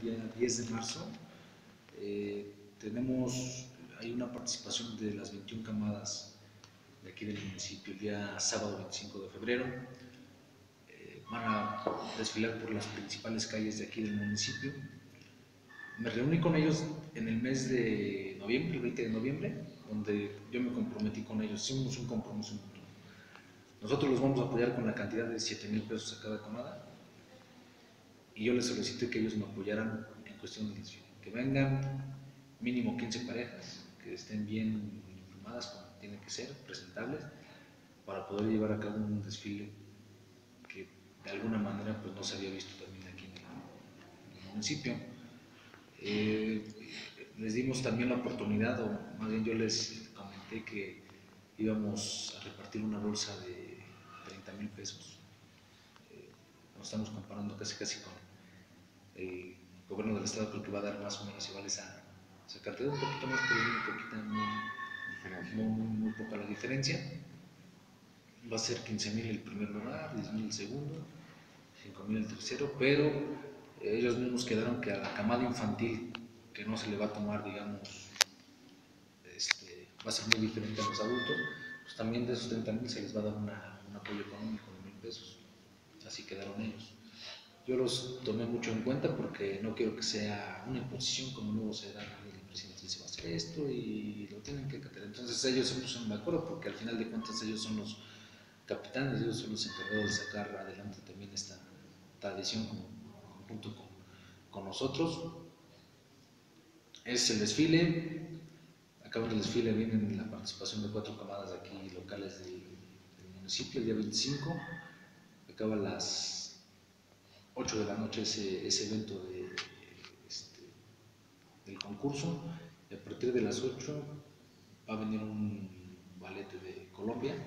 día 10 de marzo. Hay una participación de las 21 camadas de aquí del municipio el día sábado 25 de febrero. Van a desfilar por las principales calles de aquí del municipio. Me reuní con ellos en el mes de noviembre, el 20 de noviembre, donde yo me comprometí con ellos, hicimos un compromiso mutuo. Nosotros los vamos a apoyar con la cantidad de 7,000 pesos a cada camada, y yo les solicité que ellos me apoyaran en cuestión del desfile, que vengan mínimo 15 parejas, que estén bien informadas como tienen que ser, presentables, para poder llevar a cabo un desfile que de alguna manera pues no se había visto también aquí en el municipio. Les dimos también la oportunidad, o más bien yo les comenté que íbamos a repartir una bolsa de 30,000 pesos. Nos estamos comparando casi con el gobierno del estado, creo que va a dar más o menos igual esa cantidad, un poquito más, pero muy poca la diferencia. Va a ser 15,000 el primer lugar, 10,000 el segundo, 5,000 el tercero, pero ellos mismos quedaron que a la camada infantil, que no se le va a tomar, digamos, va a ser muy diferente a los adultos, pues también de esos 30,000 se les va a dar un apoyo económico de 1,000 pesos. Así quedaron ellos. Yo los tomé mucho en cuenta porque no quiero que sea una imposición como luego se da. El presidente dice va a hacer esto y lo tienen que acatar. Entonces ellos se pusieron de acuerdo porque al final de cuentas ellos son los capitanes, ellos son los encargados de sacar adelante también esta tradición junto con nosotros. Es el desfile. Acabando el desfile viene la participación de 4 camadas de aquí locales del municipio el día 25. Acaba a las 8 de la noche ese evento del concurso, y a partir de las 8 va a venir un ballet de Colombia.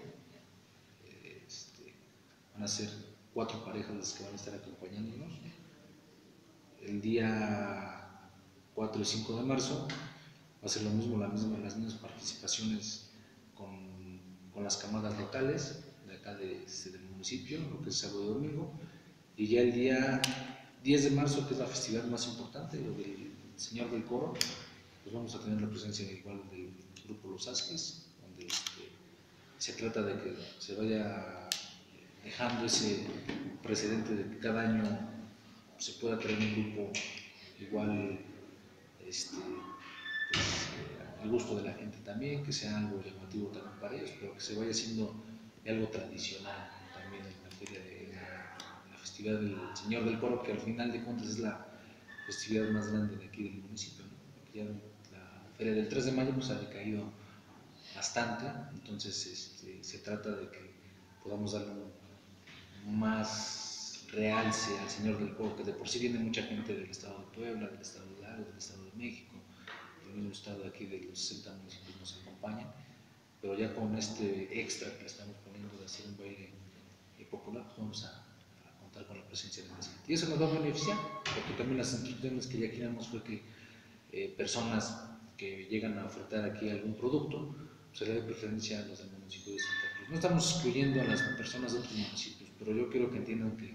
Van a ser 4 parejas las que van a estar acompañándonos. El día 4 y 5 de marzo va a ser lo mismo, las mismas participaciones con las camadas locales de acá del municipio, lo que es sábado y domingo. Y ya el día 10 de marzo, que es la festividad más importante, lo del Señor del Coro, pues vamos a tener la presencia igual del grupo Los Asques, donde se trata de que se vaya dejando ese precedente de que cada año se pueda traer un grupo igual, el gusto de la gente también, que sea algo llamativo también para ellos, pero que se vaya haciendo algo tradicional también en la feria de la festividad del Señor del Coro, que al final de cuentas es la festividad más grande de aquí del municipio, ¿no? Porque ya la feria del 3 de mayo pues ha decaído bastante, entonces se trata de que podamos darle un más realce al Señor del Coro, que de por sí viene mucha gente del estado de Puebla, del estado de Hidalgo, del estado de México, del mismo estado de aquí de los 60 municipios nos acompañan, pero ya con este extra que estamos poniendo de hacer un baile popular, pues vamos a contar con la presencia de la gente. Y eso nos va a beneficiar, porque también las instrucciones que ya queríamos fue que personas que llegan a ofertar aquí algún producto, se le dé preferencia a los del municipio de Santa Cruz. No estamos excluyendo a las personas de otros municipios, pero yo quiero que entiendan que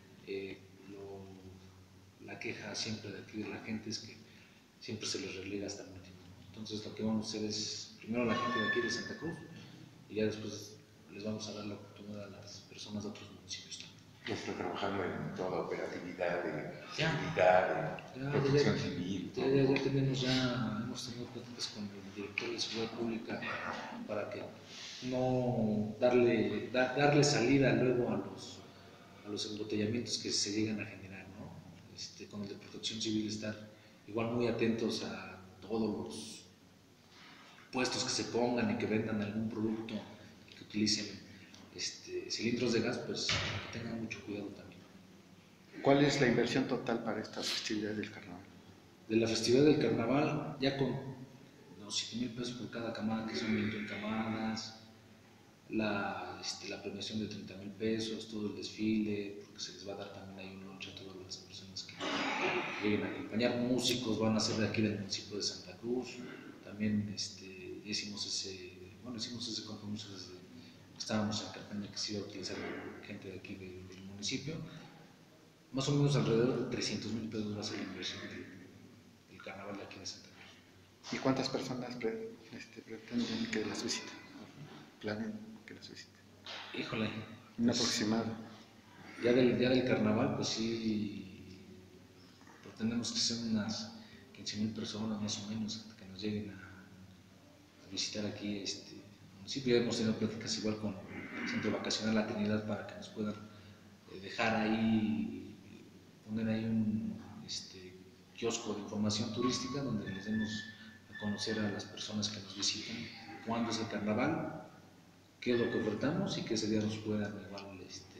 la queja siempre de aquí de la gente es que siempre se les relega hasta el último. Entonces lo que vamos a hacer es primero a la gente de aquí de Santa Cruz y ya después les vamos a dar la oportunidad a las personas de otros municipios también. Ya está trabajando en toda operatividad, de seguridad, de protección civil. Hemos tenido pláticas con el director de Seguridad Pública para que no darle salida luego a los embotellamientos que se llegan a generar, ¿no? Con el de Protección Civil estar igual muy atentos a todos los puestos que se pongan y que vendan algún producto y que utilicen cilindros de gas, pues que tengan mucho cuidado también. ¿Cuál es la inversión total para estas festividades del carnaval? De la festividad del carnaval, ya con los 7,000 pesos por cada camada, que son 21 camadas, la premiación de 30,000 pesos, todo el desfile, porque se les va a dar también ahí un lunch a todas las personas que lleguen a acompañar. Músicos van a ser de aquí del municipio de Santa Cruz. También hicimos ese compromiso desde que estábamos en campaña, que se iba a utilizar gente de aquí del municipio. Más o menos alrededor de 300,000 pesos va a ser la inversión del carnaval de aquí de Santa Cruz. ¿Y cuántas personas pretenden que las visiten? ¿Planean que las visiten? Híjole. Un Pues, aproximado. Ya del carnaval, pues sí, pretendemos que sean unas 15,000 personas más o menos que nos lleguen a visitar aquí el municipio. Ya hemos tenido pláticas igual con el Centro Vacacional La Trinidad para que nos puedan dejar ahí, poner ahí un kiosco de información turística donde les demos a conocer a las personas que nos visitan cuándo es el carnaval, qué es lo que ofertamos y que ese día nos puedan igual